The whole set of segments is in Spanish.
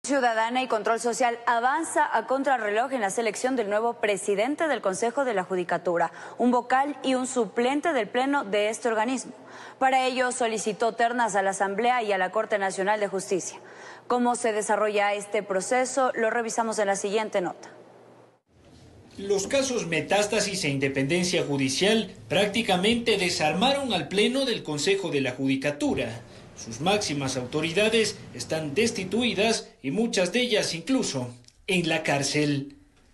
Ciudadana y Control Social avanza a contrarreloj en la selección del nuevo presidente del Consejo de la Judicatura, un vocal y un suplente del Pleno de este organismo. Para ello solicitó ternas a la Asamblea y a la Corte Nacional de Justicia. ¿Cómo se desarrolla este proceso? Lo revisamos en la siguiente nota. Los casos Metástasis e Independencia Judicial prácticamente desarmaron al Pleno del Consejo de la Judicatura. Sus máximas autoridades están destituidas y muchas de ellas incluso en la cárcel.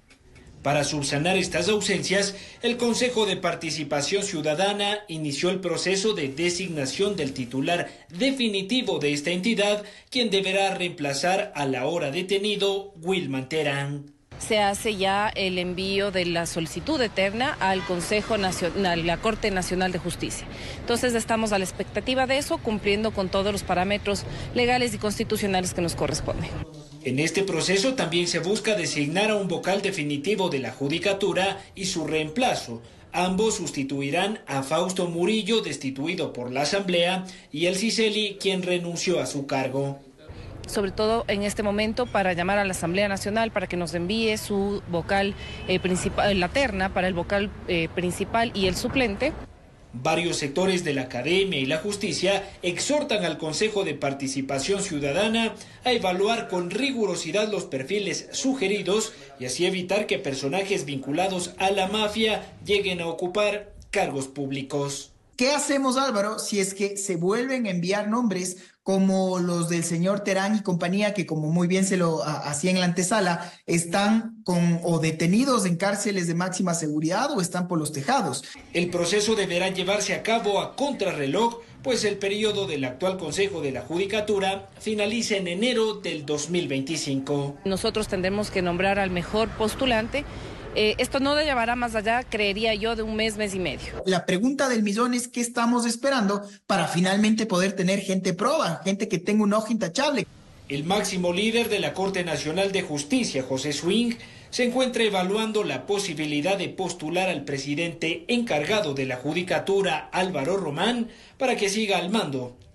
Para subsanar estas ausencias, el Consejo de Participación Ciudadana inició el proceso de designación del titular definitivo de esta entidad, quien deberá reemplazar al ahora detenido Wilman Terán. Se hace ya el envío de la solicitud de terna al Consejo Nacional, la Corte Nacional de Justicia. Entonces estamos a la expectativa de eso, cumpliendo con todos los parámetros legales y constitucionales que nos corresponden. En este proceso también se busca designar a un vocal definitivo de la Judicatura y su reemplazo. Ambos sustituirán a Fausto Murillo, destituido por la Asamblea, y el Ciceli, quien renunció a su cargo. Sobre todo en este momento para llamar a la Asamblea Nacional para que nos envíe su vocal principal, la terna para el vocal principal y el suplente. Varios sectores de la academia y la justicia exhortan al Consejo de Participación Ciudadana a evaluar con rigurosidad los perfiles sugeridos y así evitar que personajes vinculados a la mafia lleguen a ocupar cargos públicos. ¿Qué hacemos, Álvaro, si es que se vuelven a enviar nombres como los del señor Terán y compañía, que como muy bien se lo hacía en la antesala, están o detenidos en cárceles de máxima seguridad o están por los tejados? El proceso deberá llevarse a cabo a contrarreloj, pues el periodo del actual Consejo de la Judicatura finaliza en enero del 2025. Nosotros tendremos que nombrar al mejor postulante. Esto no llevará más allá, creería yo, de un mes, mes y medio. La pregunta del millón es: ¿qué estamos esperando para finalmente poder tener gente proba, gente que tenga un ojo intachable? El máximo líder de la Corte Nacional de Justicia, José Swing, se encuentra evaluando la posibilidad de postular al presidente encargado de la Judicatura, Álvaro Román, para que siga al mando